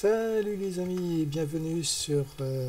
Salut les amis et bienvenue sur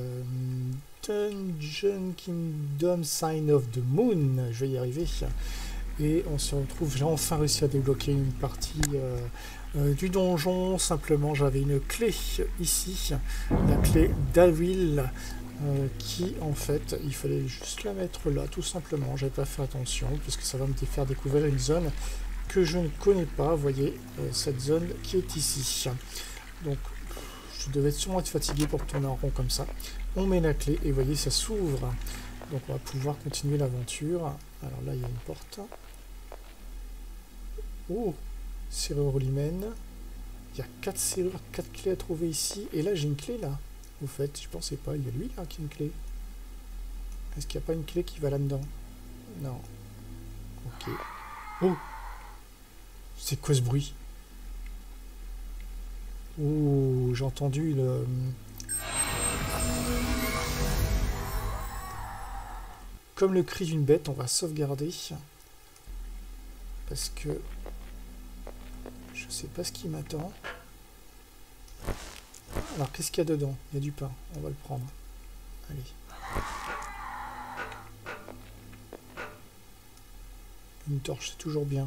Dungeon Kingdom Sign of the Moon. Je vais y arriver. Et on se retrouve, j'ai enfin réussi à débloquer une partie du donjon. Simplement j'avais une clé ici, la clé d'Avil, qui en fait, il fallait juste la mettre là tout simplement. J'avais pas fait attention parce que ça va me faire découvrir une zone que je ne connais pas. Vous voyez cette zone qui est ici. Donc je devais sûrement être fatigué pour tourner en rond comme ça. On met la clé et vous voyez ça s'ouvre. Donc on va pouvoir continuer l'aventure. Alors là il y a une porte. Oh, serrure limène. Il y a 4 serrures, 4 clés à trouver ici. Et là j'ai une clé là. Au fait, je pensais pas. Il y a lui là qui a une clé. Est-ce qu'il n'y a pas une clé qui va là-dedans? Non. Ok. Oh, c'est quoi ce bruit? Oh, j'ai entendu le... Comme le cri d'une bête, on va sauvegarder. Parce que... je sais pas ce qui m'attend. Alors, qu'est-ce qu'il y a dedans? Il y a du pain. On va le prendre. Allez. Une torche, c'est toujours bien.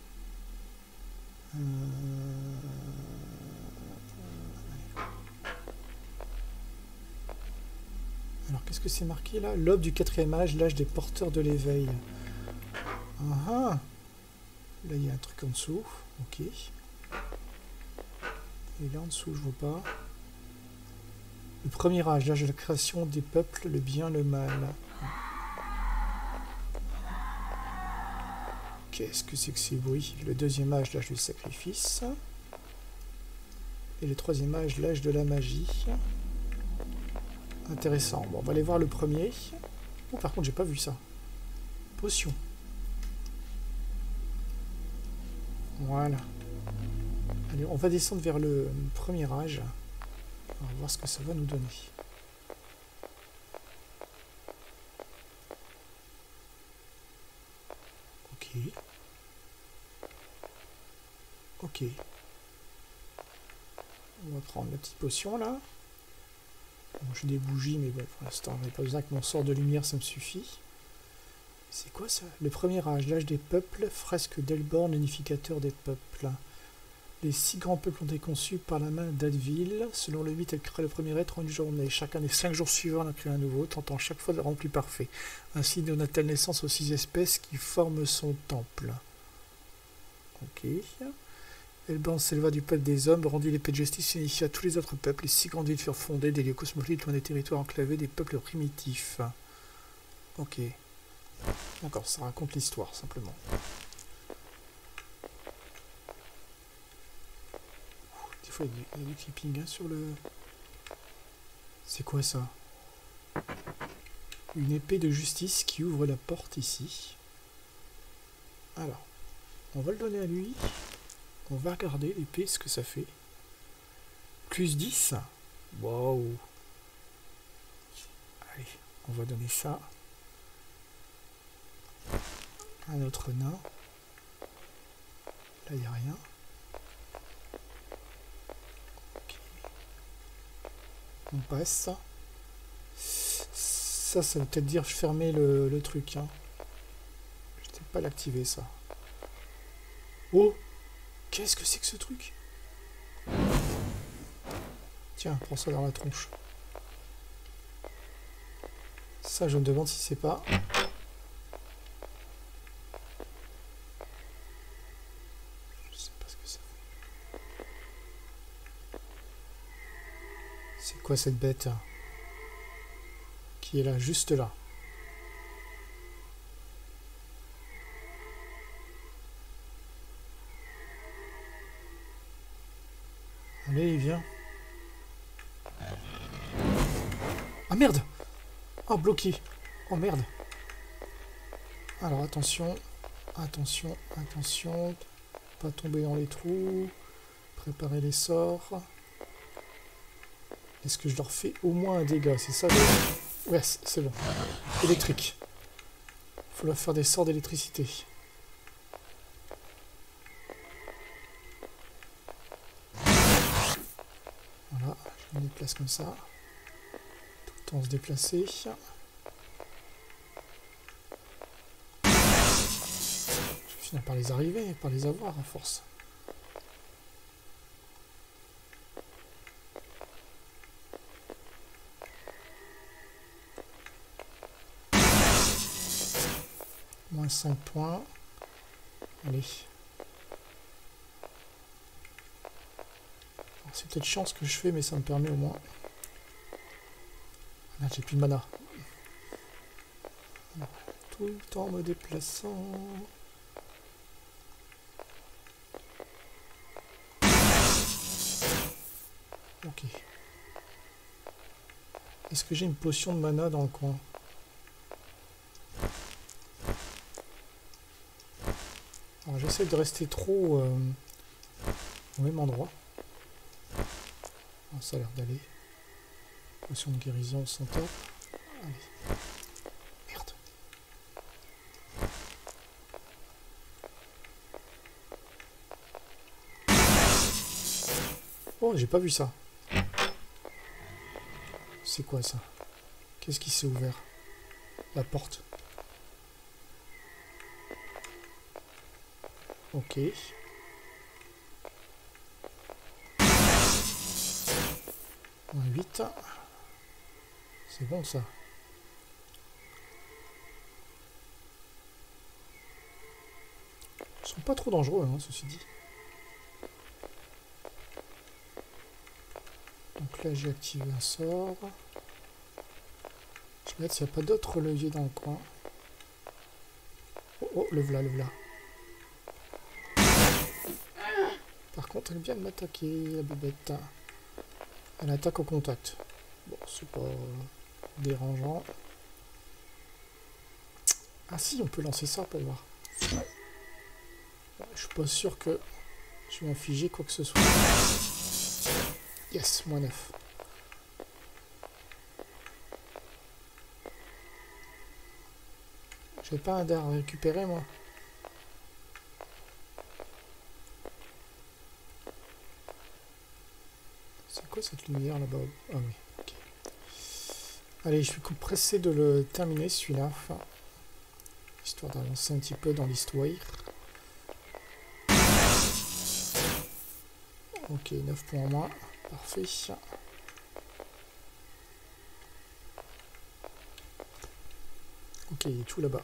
Alors, qu'est-ce que c'est marqué là? L'aube du 4e âge, l'âge des porteurs de l'éveil. Ah, là, il y a un truc en dessous. Ok. Et là, en dessous, je vois pas. Le premier âge, l'âge de la création des peuples, le bien, le mal. Qu'est-ce que c'est que ces bruits? Le 2e âge, l'âge du sacrifice. Et le 3e âge, l'âge de la magie. Intéressant. Bon, on va aller voir le premier. Oh, par contre, j'ai pas vu ça. Potion. Voilà. Allez, on va descendre vers le premier âge. On va voir ce que ça va nous donner. Ok. Ok. On va prendre la petite potion là. Bon, j'ai des bougies, mais bon, pour l'instant, on n'a pas besoin que mon sort de lumière, ça me suffit. C'est quoi ça? Le premier âge, l'âge des peuples, fresque d'Elborn, unificateur des peuples. Les 6 grands peuples ont été conçus par la main d'Advil. Selon le mythe, elle crée le premier être en une journée. Chacun des 5 jours suivants, elle en crée un nouveau, tentant chaque fois de le rendre plus parfait. Ainsi donna-t-elle naissance aux 6 espèces qui forment son temple. Ok. Elborn s'éleva du peuple des hommes, rendit l'épée de justice et initiat tous les autres peuples. Les 6 grandes villes furent fondées, des lieux cosmopolites loin des territoires enclavés des peuples primitifs. Ok. D'accord, ça raconte l'histoire, simplement. Des fois, il y a du clipping hein, sur le... C'est quoi ça? Une épée de justice qui ouvre la porte ici. Alors, on va le donner à lui. On va regarder l'épée, ce que ça fait. Plus 10. Waouh. Allez, on va donner ça à notre nain. Là, il n'y a rien. Okay. On passe. Ça veut peut-être dire fermer le truc. Hein. Je ne sais pas l'activer, ça. Oh! Qu'est-ce que c'est que ce truc? Tiens, prends ça dans la tronche. Ça, je me demande si c'est pas... Je sais pas ce que c'est. C'est quoi cette bête qui est là, juste là? Allez, il vient. Ah merde! Oh, bloqué. Oh merde. Alors attention. Attention, attention. Pas tomber dans les trous. Préparer les sorts. Est-ce que je leur fais au moins un dégât? C'est ça? Ouais, c'est bon. Électrique. Il faut leur faire des sorts d'électricité. Voilà. Je me déplace comme ça. Tout le temps se déplacer. Je vais finir par les arriver, par les avoir à force. Moins 5 points. Allez. C'est peut-être chiant ce que je fais, mais ça me permet au moins. Là, j'ai plus de mana. Tout le temps me déplaçant. Ok. Est-ce que j'ai une potion de mana dans le coin? Alors j'essaie de rester trop au même endroit. Ça a l'air d'aller. Potion de guérison, sans top. Allez. Merde. Oh, j'ai pas vu ça. C'est quoi ça? Qu'est-ce qui s'est ouvert? La porte. Ok. Moins 8. C'est bon ça. Ils sont pas trop dangereux, hein, ceci dit. Donc là j'ai activé un sort. Je regarde s'il n'y a pas d'autres leviers dans le coin. Oh, oh, le v'là, le v'là. Par contre, elle vient de m'attaquer, la bébête. Elle attaque au contact. Bon, c'est pas dérangeant. Ah si, on peut lancer ça pour voir. Je suis pas sûr que je vais infliger quoi que ce soit. Yes, moins 9. J'ai pas un dé à récupérer, moi. C'est quoi cette lumière là-bas? Ah oui, ok. Allez, je suis pressé de le terminer celui-là. Enfin, histoire d'avancer un petit peu dans l'histoire. Ok, 9 points en moins. Parfait. Ok, il est tout là-bas.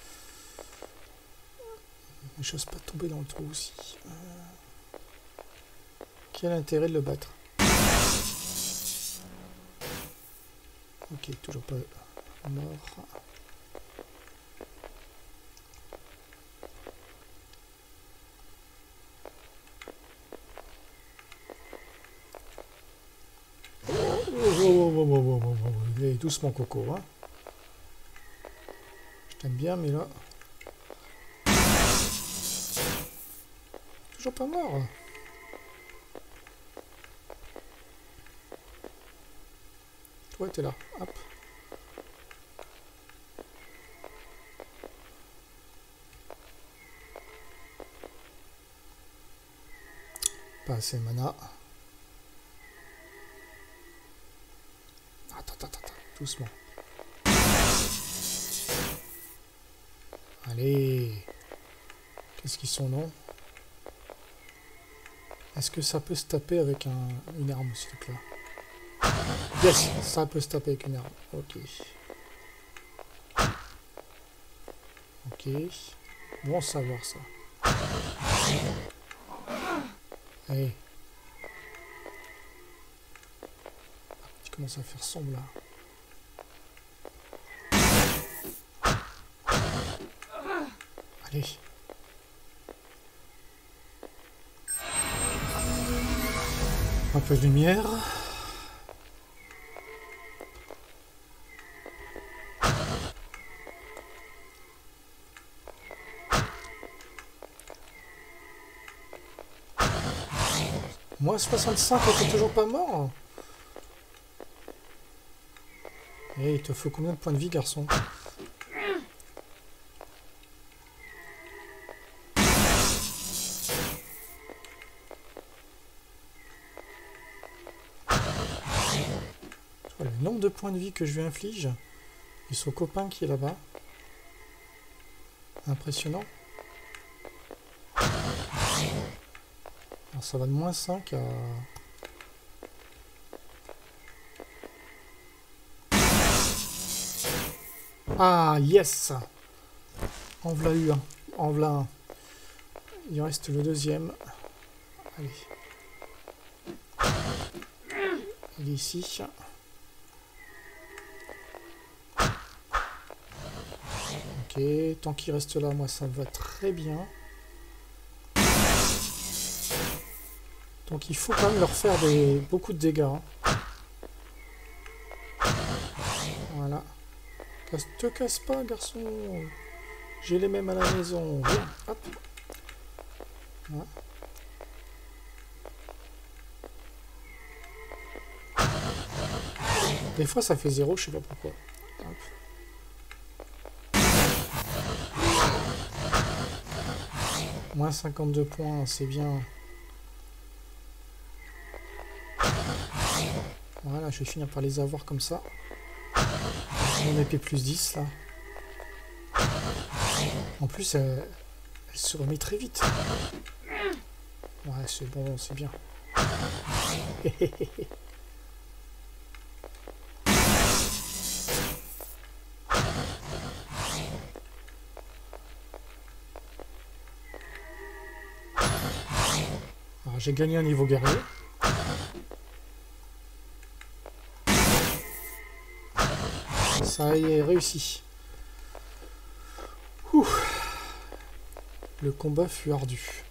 J'ose pas tomber dans le trou aussi. Quel intérêt de le battre? Ok, toujours pas mort. Allez, doucement Coco, hein. Je t'aime bien, mais là... Toujours pas mort. Toi, t'es là. Hop. Pas assez de mana. Attends, doucement. Allez. Qu'est-ce qu'ils sont non? Est-ce que ça peut se taper avec une arme, ce truc-là? Yes, ça peut se taper avec une arme. Ok. Ok. Bon savoir ça. Allez. Tu commences à faire sombre là. Allez. Un peu de lumière. Moi 65, t'es toujours pas mort. Et il te faut combien de points de vie, garçon? Voilà, le nombre de points de vie que je lui inflige. Et son copain qui est là-bas. Impressionnant. Alors ça va de moins 5 à... Ah, yes! En voilà eu un. En voilà un. Il reste le deuxième. Allez. Il est ici. Ok, tant qu'il reste là, moi ça me va très bien. Donc il faut quand même leur faire beaucoup de dégâts. Hein. Voilà. Te casse pas, garçon. J'ai les mêmes à la maison. Viens, hop. Voilà. Des fois ça fait 0, je sais pas pourquoi. Hop. Moins 52 points, c'est bien. Voilà, je vais finir par les avoir comme ça. Mon épée plus 10 là. En plus, elle se remet très vite. Ouais, c'est bon, c'est bien. Alors, j'ai gagné un niveau guerrier. Ça y est, réussi. Ouh. Le combat fut ardu.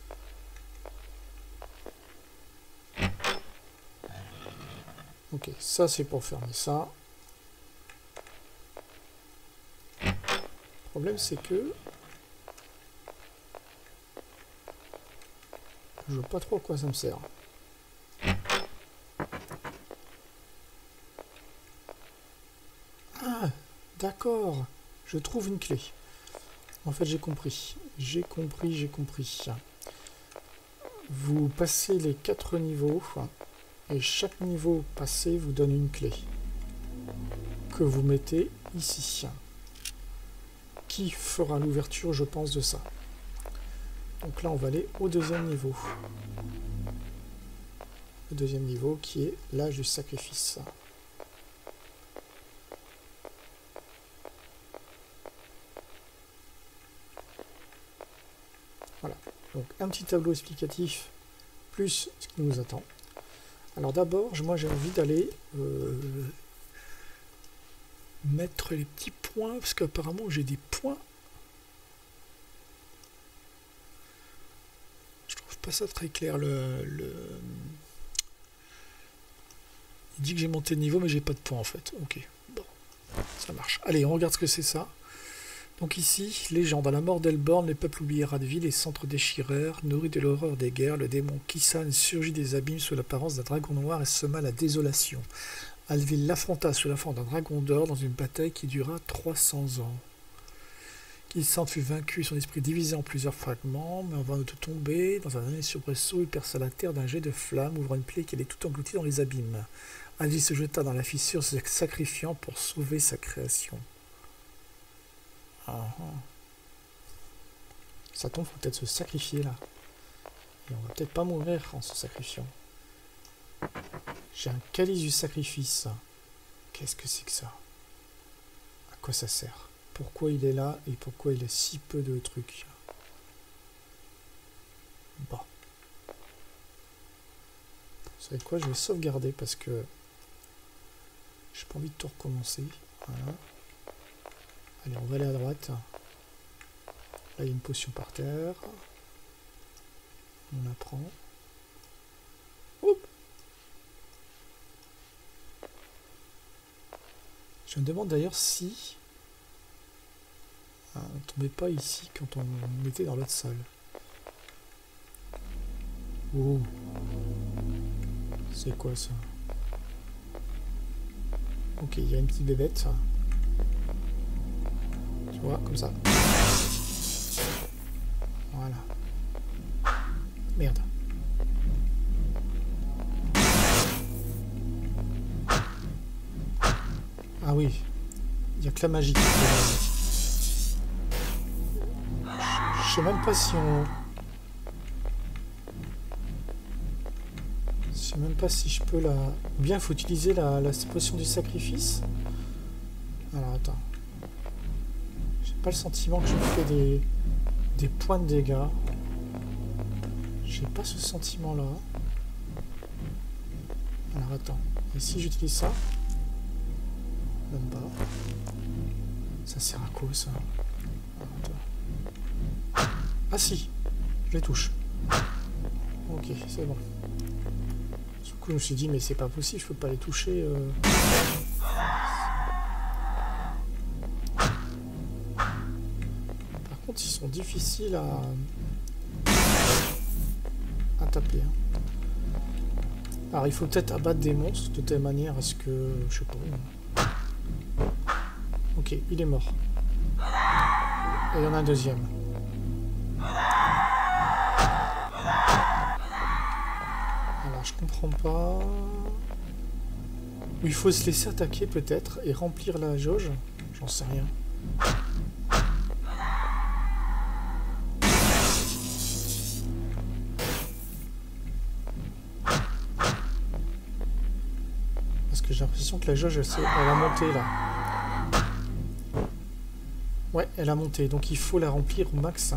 Ok, ça c'est pour fermer ça. Le problème c'est que... je vois pas trop à quoi ça me sert. Ah, d'accord. Je trouve une clé. En fait, j'ai compris. J'ai compris. Vous passez les 4 niveaux, et chaque niveau passé vous donne une clé. Que vous mettez ici. Qui fera l'ouverture, je pense, de ça. Donc là, on va aller au deuxième niveau. Le deuxième niveau qui est l'âge du sacrifice. Voilà. Donc un petit tableau explicatif plus ce qui nous attend. Alors d'abord, moi j'ai envie d'aller mettre les petits points, parce qu'apparemment j'ai des points. Je trouve pas ça très clair. Il dit que j'ai monté de niveau, mais j'ai pas de points en fait. Ok, bon, ça marche. Allez, on regarde ce que c'est ça. Donc ici, légende, à la mort d'Elborn, les peuples oubliés Radville et s'entre-déchirèrent, nourris de l'horreur des guerres, le démon Kisan surgit des abîmes sous l'apparence d'un dragon noir et sema la désolation. Alvil l'affronta sous la forme d'un dragon d'or dans une bataille qui dura 300 ans. Kisan fut vaincu et son esprit divisé en plusieurs fragments, mais avant de tomber, dans un dernier soubresaut, il perça la terre d'un jet de flamme, ouvrant une plaie qui allait tout engloutir dans les abîmes. Alvil se jeta dans la fissure, se sacrifiant pour sauver sa création. Ça tombe, faut peut-être se sacrifier là. Et on va peut-être pas mourir en se sacrifiant. J'ai un calice du sacrifice. Qu'est-ce que c'est que ça? À quoi ça sert? Pourquoi il est là et pourquoi il a si peu de trucs? Bon. Vous savez quoi? Je vais sauvegarder parce que j'ai pas envie de tout recommencer. Voilà. Allez, on va aller à droite. Là, il y a une potion par terre. On la prend. Oups. Je me demande d'ailleurs si... on ne tombait pas ici quand on était dans l'autre salle. Oh. C'est quoi ça? Ok, il y a une petite bébête, ça. Tu vois, comme ça. Voilà. Merde. Ah oui, il n'y a que la magie qui peut... Je sais même pas si on... Je sais même pas si je peux la... Ou bien il faut utiliser la potion du sacrifice. Alors attends. J'ai pas le sentiment que je fais des points de dégâts. J'ai pas ce sentiment là. Alors attends. Et si j'utilise ça? Même pas. Ça sert à quoi ça? Ah si, je les touche. Ok, c'est bon. Du coup, je me suis dit, mais c'est pas possible, je peux pas les toucher. Par contre, ils sont difficiles à taper. Hein. Alors, il faut peut-être abattre des monstres de telle manière à ce que... Je sais pas. Ok, il est mort. Et il y en a un deuxième. Alors, je comprends pas... Il faut se laisser attaquer peut-être et remplir la jauge. J'en sais rien. Parce que j'ai l'impression que la jauge, elle a monté là. Ouais, elle a monté, donc il faut la remplir au max.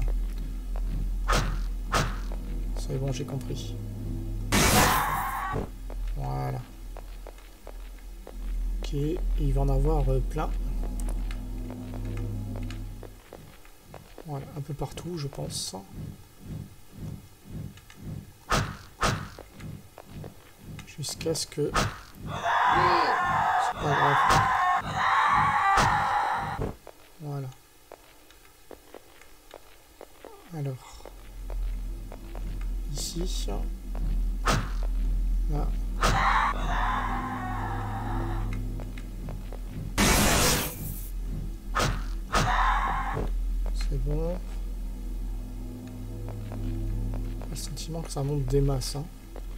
C'est bon, j'ai compris. Voilà. Ok, il va en avoir plein. Voilà, un peu partout, je pense. Jusqu'à ce que... C'est pas grave. Voilà. Alors... Ici... Là... C'est bon. J'ai le sentiment que ça monte des masses. Hein.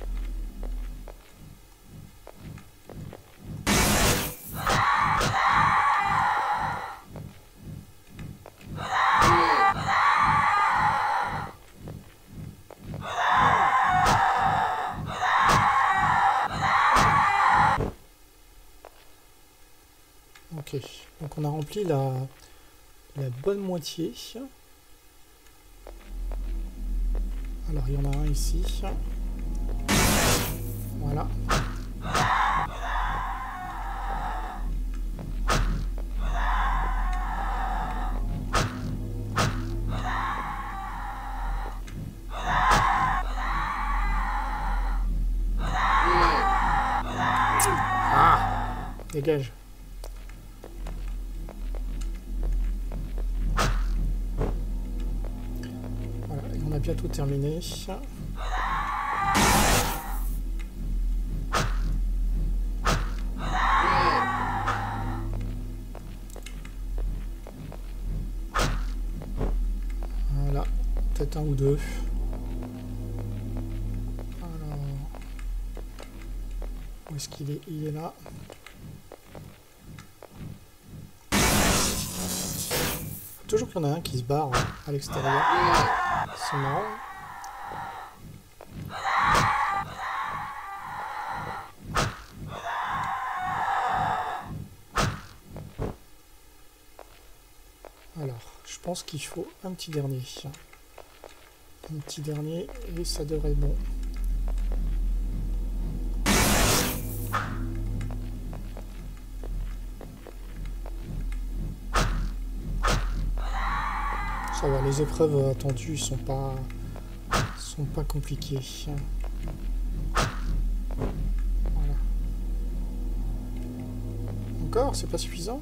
Ok, donc on a rempli la bonne moitié. Alors il y en a un ici. Voilà. Ah! Dégage. Bientôt terminé. Voilà, peut-être un ou deux. Alors, où est-ce qu'il est? Il est là. Toujours qu'il y en a un qui se barre à l'extérieur. C'est marrant. Alors, je pense qu'il faut un petit dernier. Un petit dernier et ça devrait être bon. Ça va, les épreuves attendues sont pas compliquées. Voilà. Encore, c'est pas suffisant?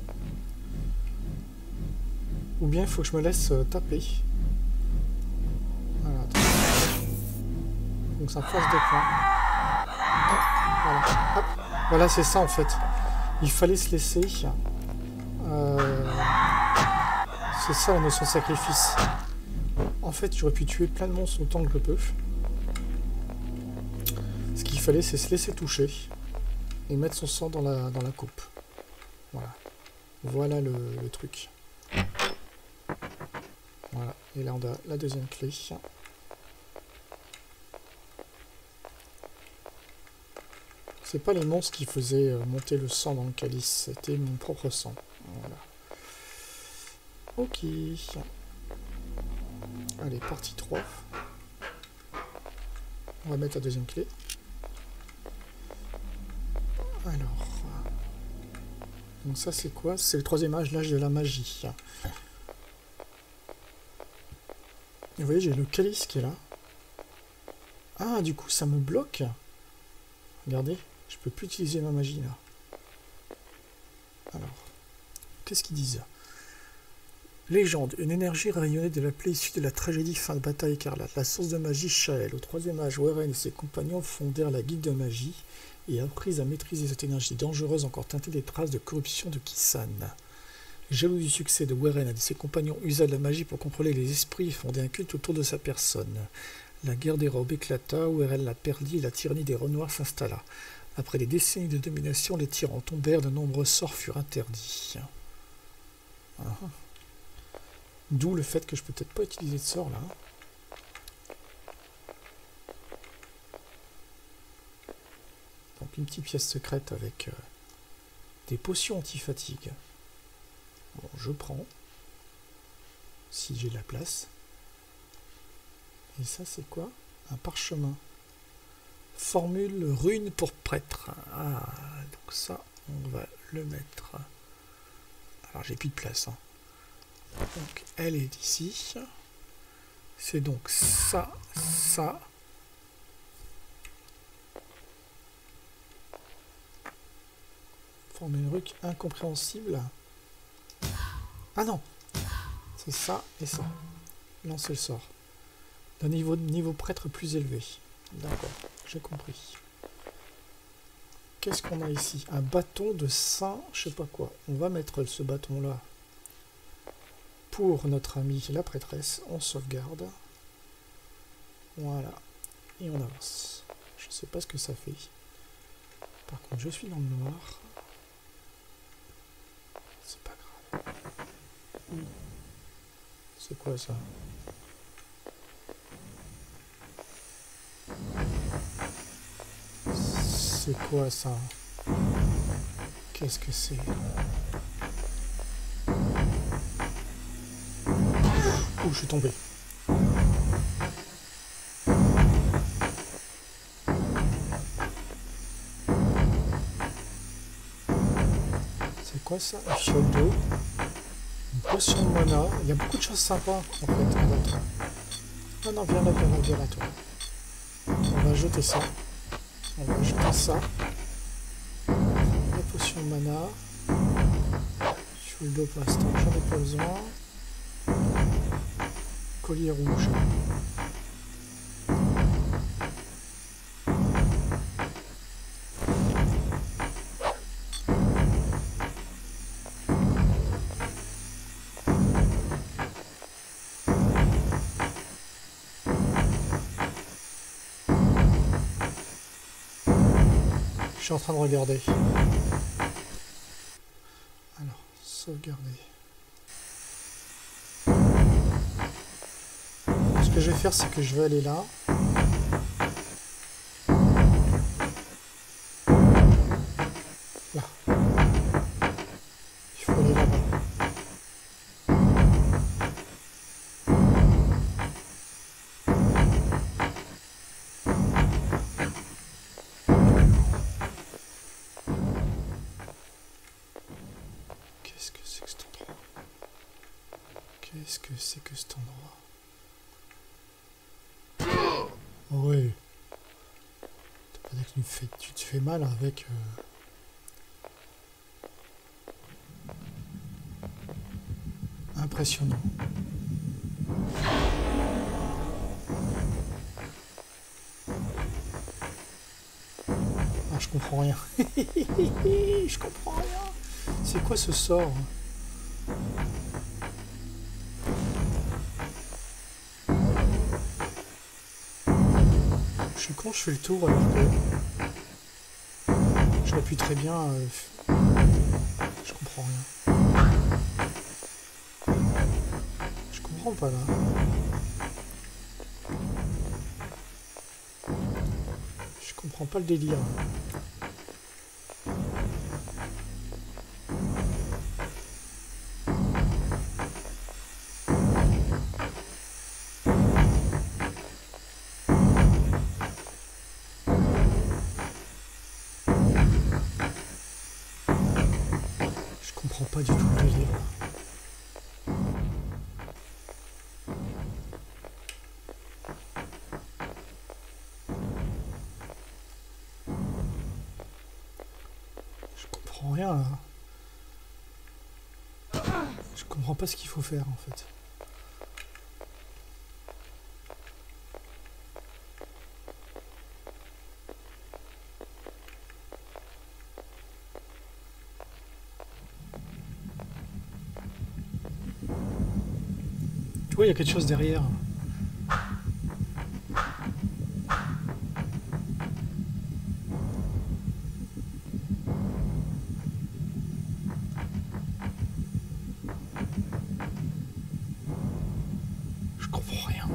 Ou bien il faut que je me laisse taper. Voilà, donc ça me fasse des points. Hop, voilà, hop. Voilà, c'est ça en fait. Il fallait se laisser. C'est ça la notion de sacrifice. En fait, j'aurais pu tuer plein de monstres autant que je peux. Ce qu'il fallait, c'est se laisser toucher et mettre son sang dans la coupe. Voilà. Voilà le truc. Voilà, et là on a la deuxième clé. C'est pas les monstres qui faisaient monter le sang dans le calice, c'était mon propre sang. Voilà. Ok. Allez, partie 3. On va mettre la deuxième clé. Alors. Donc ça c'est quoi? C'est le troisième âge, l'âge de la magie. Vous voyez, j'ai le calice qui est là. Ah, du coup, ça me bloque. Regardez, je peux plus utiliser ma magie, là. Alors, qu'est-ce qu'ils disent? Légende, une énergie rayonnée de la plaie issue de la tragédie fin de bataille écarlate. La source de magie Shael. Au troisième âge, Weren et ses compagnons fondèrent la guilde de magie et apprirent à maîtriser cette énergie dangereuse encore teintée des traces de corruption de Kisan. Jaloux du succès de Weren et de ses compagnons usa de la magie pour contrôler les esprits et fonder un culte autour de sa personne. La guerre des robes éclata, Weren la perdit et la tyrannie des Renoirs s'installa. Après des décennies de domination, les tyrans tombèrent, de nombreux sorts furent interdits. D'où le fait que je peux peut-être pas utiliser de sort là. Donc une petite pièce secrète avec des potions anti-fatigue. Bon, je prends. Si j'ai de la place. Et ça c'est quoi? Un parchemin. Formule rune pour prêtre. Ah, donc ça, on va le mettre. Alors j'ai plus de place. Hein. Donc elle est ici. C'est donc ça, ça. Former une ruque incompréhensible. Ah non, c'est ça et ça. Lancer le sort. D'un niveau prêtre plus élevé. D'accord, j'ai compris. Qu'est-ce qu'on a ici? Un bâton de saint, je sais pas quoi. On va mettre ce bâton-là pour notre amie la prêtresse. On sauvegarde. Voilà. Et on avance. Je sais pas ce que ça fait. Par contre, je suis dans le noir. C'est pas grave. C'est quoi ça? C'est quoi ça? Qu'est-ce que c'est? Ouh, je suis tombé. C'est quoi ça? Un fiole d'eau. Une potion de mana. Il y a beaucoup de choses sympas en fait à mettre. Ah non, viens là, viens là, viens là, toi. On va jeter ça. On va jeter ça. La potion de mana. Fiole d'eau pour l'instant, j'en ai pas besoin. Collier rouge. Je suis en train de regarder. Alors, sauvegarder. Ce que je vais faire, c'est que je vais aller là. Là. Il faut aller là-bas. Qu'est-ce que c'est que cet endroit? Qu'est-ce que c'est que cet endroit? Oui. T'as pas dit que tu te fais mal avec... Impressionnant. Ah, je comprends rien. Je comprends rien. C'est quoi ce sort? Je suis con, je fais le tour alors que j'appuie très bien. Je comprends rien. comprends pas là. Je comprends pas le délire. Je comprends pas du tout le délire. Je comprends rien là. Je comprends pas ce qu'il faut faire en fait. Tu vois, il y a quelque chose derrière. Je comprends rien.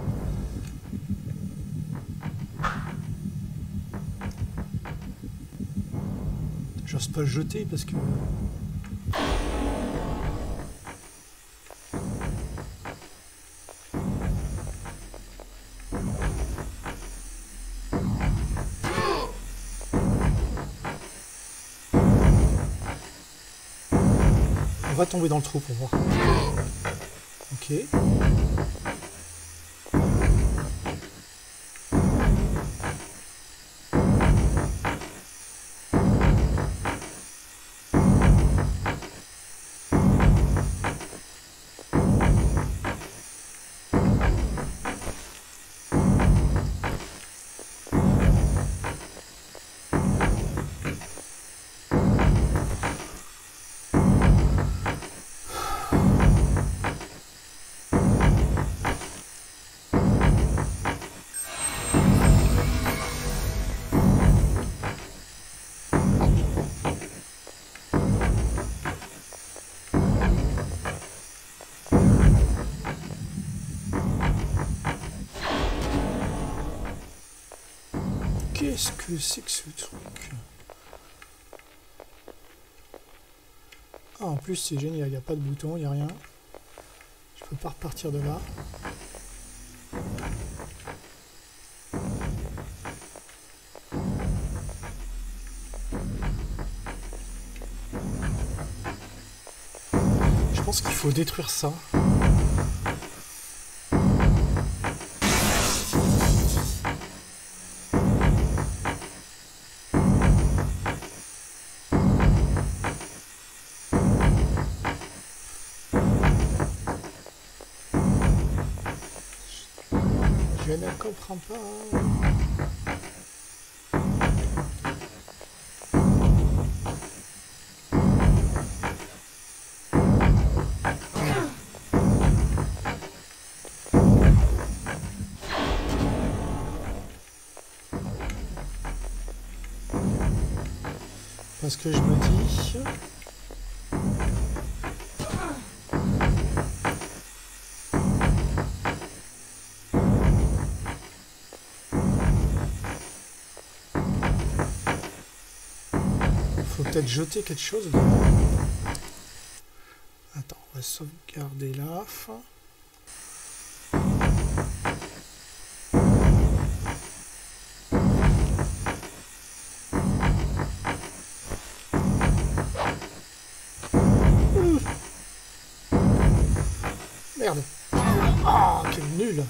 J'ose pas le jeter parce que... On va tomber dans le trou pour voir. Ok. Qu'est-ce que c'est que ce truc? Ah, en plus c'est génial, il n'y a pas de bouton, il n'y a rien. Je peux pas repartir de là. Je pense qu'il faut détruire ça. Je ne comprends pas. Parce que je me dis... Faut peut-être jeter quelque chose. Attends, on va sauvegarder là. Merde. Ah, quel nul.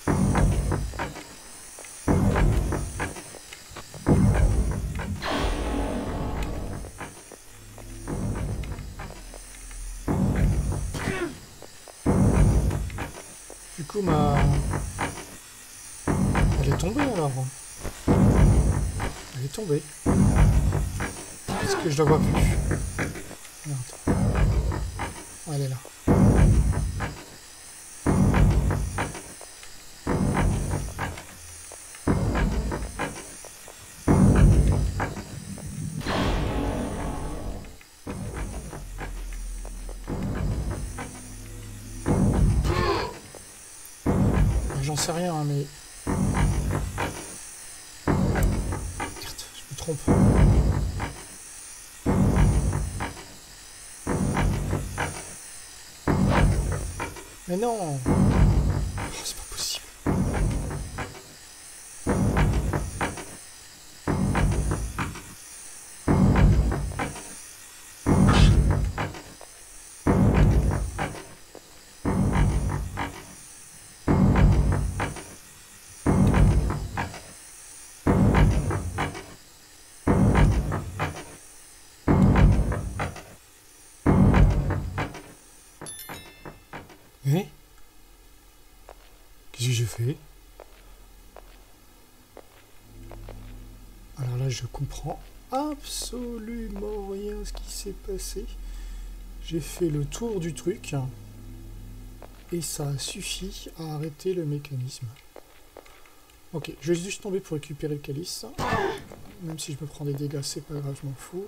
Du coup, elle est tombée alors. Elle est tombée. Est-ce que je la vois plus? Merde. Elle est là. j'en sais rien, hein, mais... Merde, je me trompe. Mais non! Oh, c'est pas possible. Eh? Qu'est-ce que j'ai fait? Alors là, je comprends absolument rien ce qui s'est passé. J'ai fait le tour du truc et ça a suffi à arrêter le mécanisme. Ok, je vais juste tomber pour récupérer le calice. Même si je me prends des dégâts, c'est pas grave, je m'en fous.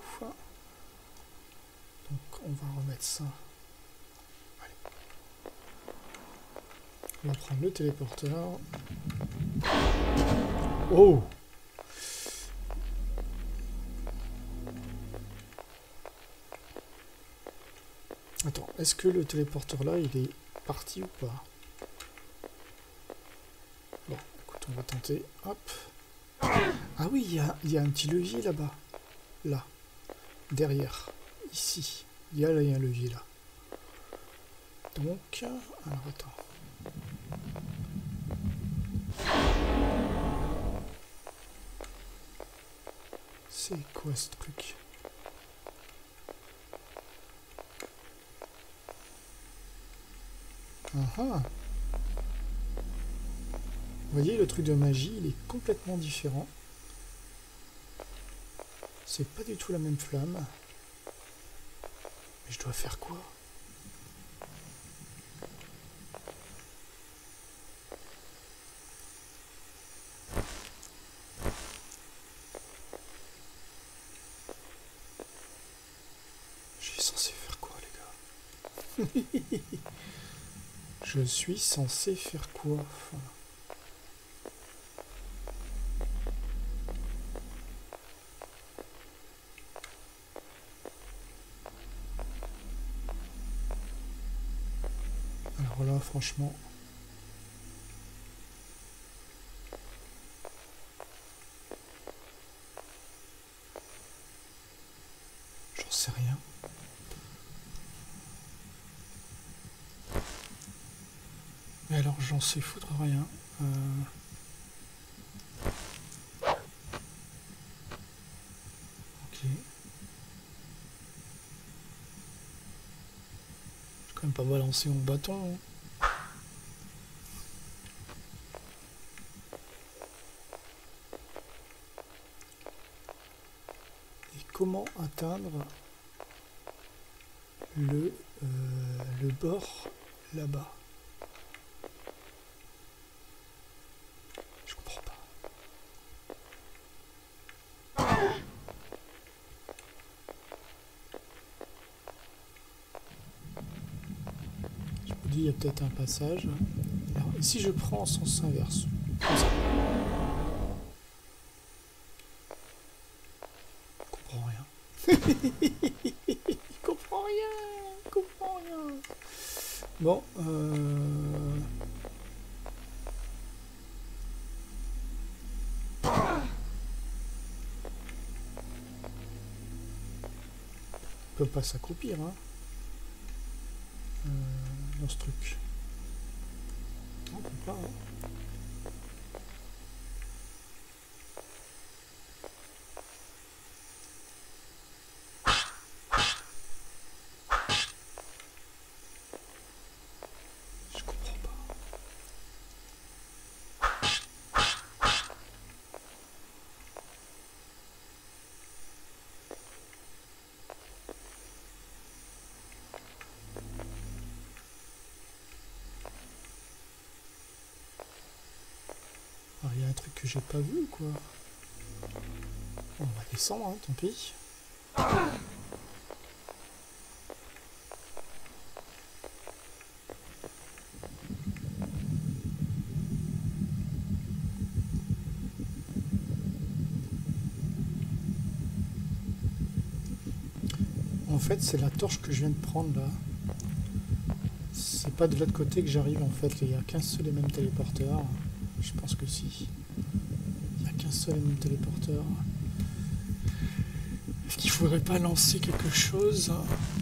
Donc on va remettre ça. Allez. On va prendre le téléporteur. Oh! Attends, est-ce que le téléporteur là, il est parti ou pas? Bon, écoute, on va tenter. Hop. Ah oui, il y a un petit levier là-bas. Là. Derrière. Ici. Il y a un levier là. Donc, alors attends. C'est quoi ce truc? Ah ah. Vous voyez, le truc de magie, il est complètement différent. C'est pas du tout la même flamme. Mais je dois faire quoi? Je suis censé faire quoi, les gars? Je suis censé faire quoi? Enfin... Alors là, franchement... J'en sais rien. Mais alors, j'en sais foutre rien. Ok. Je vais quand même pas balancer mon bâton. Hein. Et comment atteindre le bord là-bas? Je comprends pas. Je me dis, il y a peut-être un passage. Alors, et si je prends en sens inverse? Comme ça. Je comprends rien. Il comprend rien. Il comprend rien. Bon, peut pas s'accroupir, hein, dans ce truc. On peut pas, hein. Je comprends pas. Alors, il y a un truc que j'ai pas vu, quoi. On va descendre, hein, tant pis. En fait, c'est la torche que je viens de prendre là. C'est pas de l'autre côté que j'arrive en fait. Il n'y a qu'un seul et même téléporteur. Je pense que si. Il n'y a qu'un seul et même téléporteur. Est-ce qu'il faudrait pas lancer quelque chose?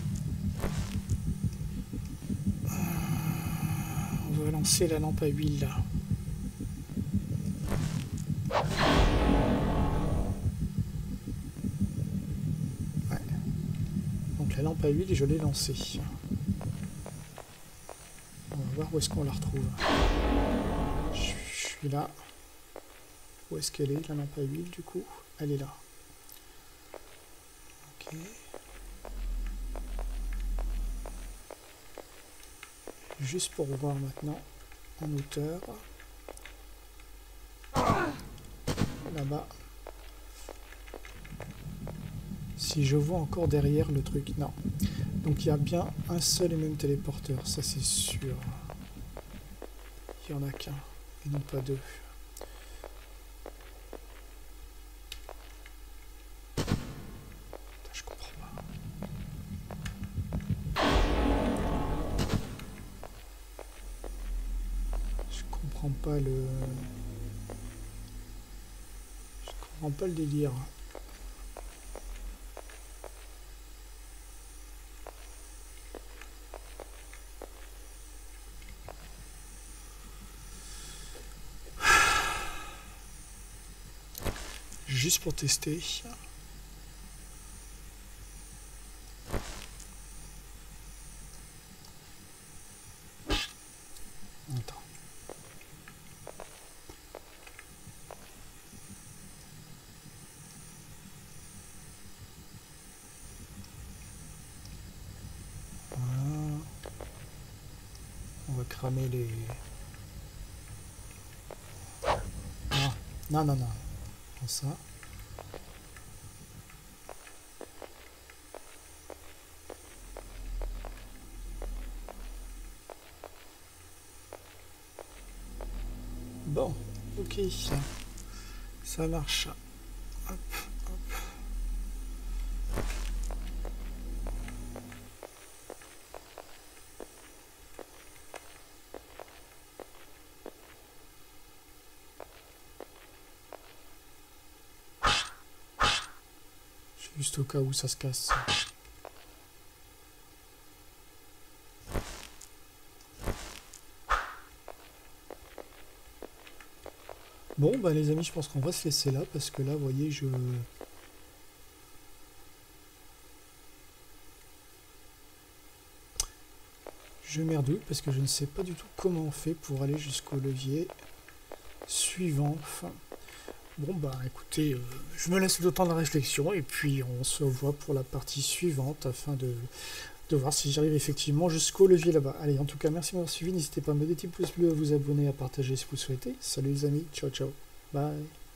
On va lancer la lampe à huile là. Ouais. Donc la lampe à huile, je l'ai lancée. On va voir où est-ce qu'on la retrouve. Je suis là. Où est-ce qu'elle est, la lampe à huile, du coup? Elle est là. Ok. Juste pour voir maintenant, en hauteur. Là-bas. Si je vois encore derrière le truc, non. Donc il y a bien un seul et même téléporteur, ça c'est sûr. Il n'y en a qu'un, et non pas deux. Je comprends pas. Je comprends pas le... Je comprends pas le délire. Juste pour tester. Attends. Voilà. On va cramer les... Non, non, non, non. Comme ça. Bon, ok, ça marche. Hop, hop. Juste au cas où ça se casse. Bon, bah les amis, je pense qu'on va se laisser là, parce que là, vous voyez, je merdouille, parce que je ne sais pas du tout comment on fait pour aller jusqu'au levier suivant. Enfin, bon, bah écoutez, je me laisse le temps de la réflexion, et puis on se voit pour la partie suivante, afin de voir si j'arrive effectivement jusqu'au levier là-bas. Allez, en tout cas, merci de m'avoir suivi. N'hésitez pas à me mettre des petits pouces bleus, à vous abonner, à partager si vous le souhaitez. Salut les amis, ciao ciao, bye.